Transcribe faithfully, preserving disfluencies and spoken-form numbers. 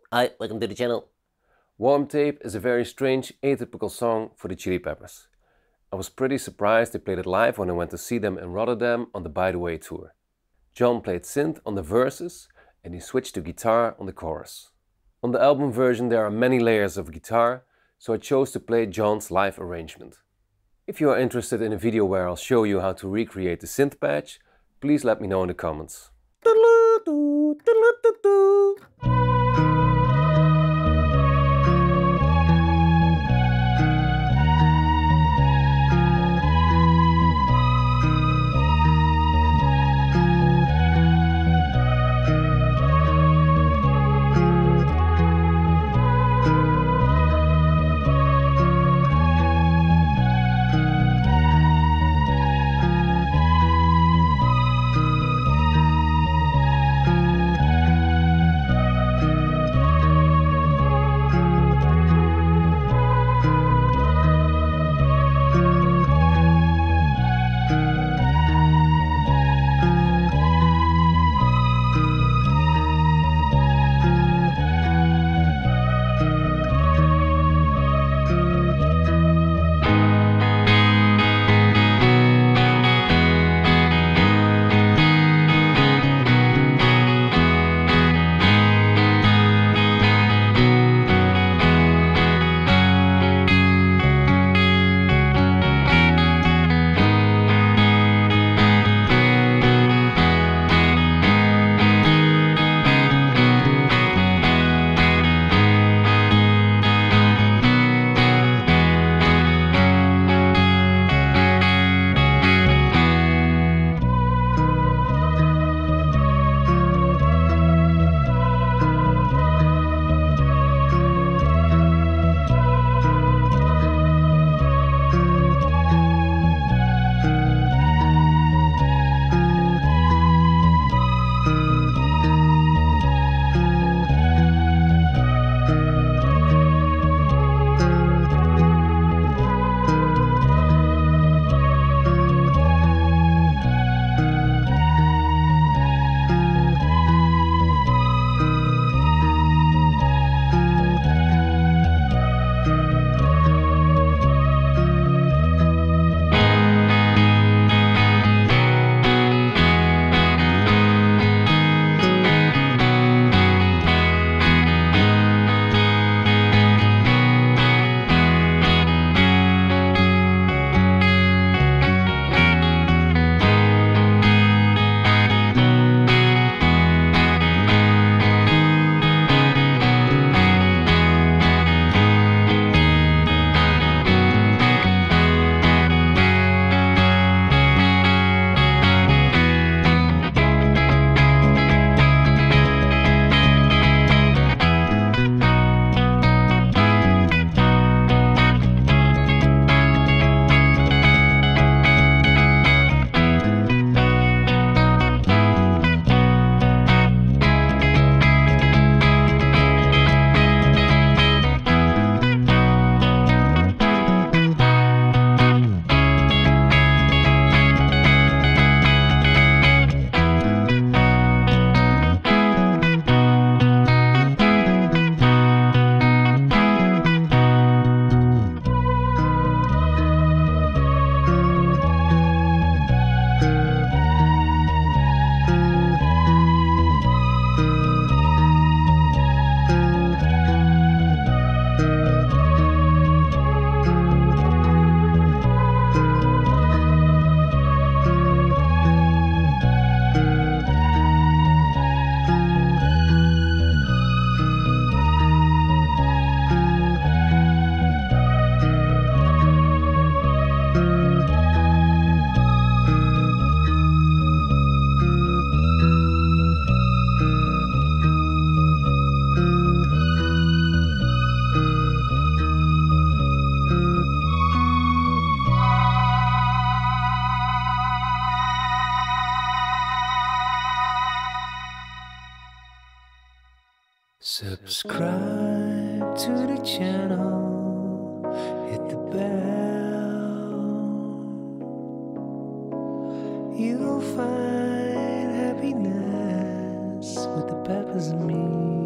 Hi, welcome to the channel. Warm Tape is a very strange, atypical song for the Chili Peppers. I was pretty surprised they played it live when I went to see them in Rotterdam on the By the Way tour. John played synth on the verses and he switched to guitar on the chorus. On the album version there are many layers of guitar, so I chose to play John's live arrangement. If you are interested in a video where I'll show you how to recreate the synth patch, please let me know in the comments. Subscribe to the channel, hit the bell. You'll find happiness with the peppers and me.